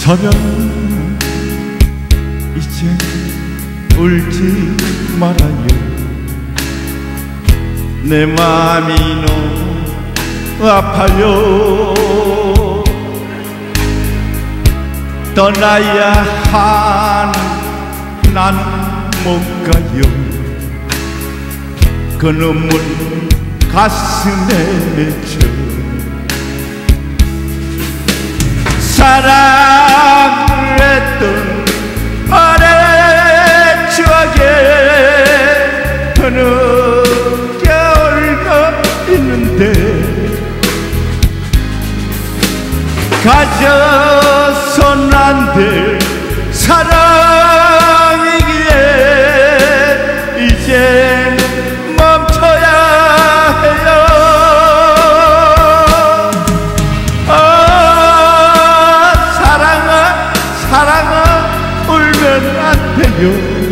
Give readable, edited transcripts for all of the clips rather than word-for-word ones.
사랑 이제 울지 말아요. 내 마음이 너무 아파요. 떠나야 하는 나는 못 가요. 그 눈물 가슴에 맺혀 사랑을 했던 오랜 추억에 흐느껴 울고 있는데 가져선 안 될 사랑이기에 이젠 멈춰야 해요. 사랑아 울면 안 돼요.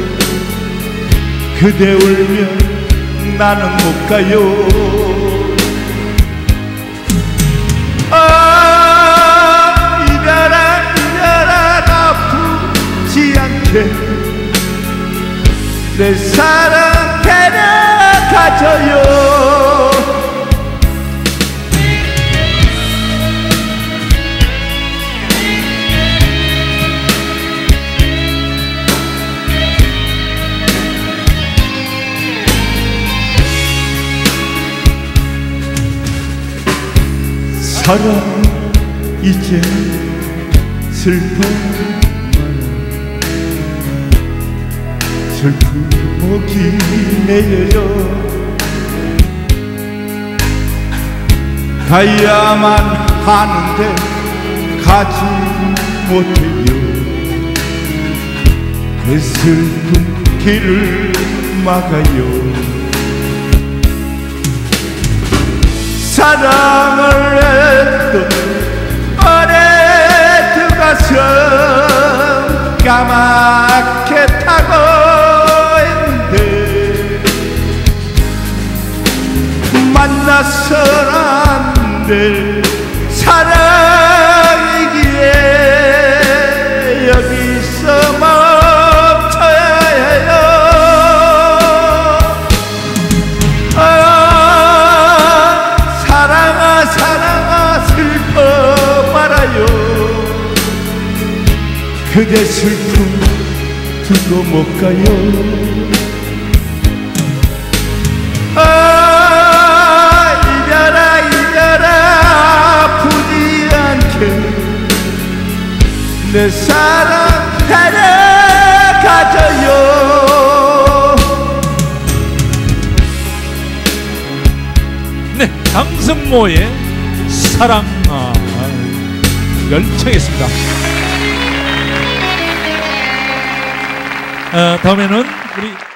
그대 울면 나는 못 가요. 내 사랑 데려가줘요. 사랑 이제 슬퍼 슬픔이 내려요. 가야만 하는데 가지 못해요. 그 슬픈 길을 막아요. 사랑을 했던 오래 두 가슴 까맣게 타고 만나선 안 될 사랑이기에 여기서 멈춰야 해요. 사랑아 사랑아 슬퍼 말아요. 그대 슬픔 두고 못 가요. 내 사랑 데려가줘요. 네, 강승모의 사랑 이걸 청했습니다. 다음에는 우리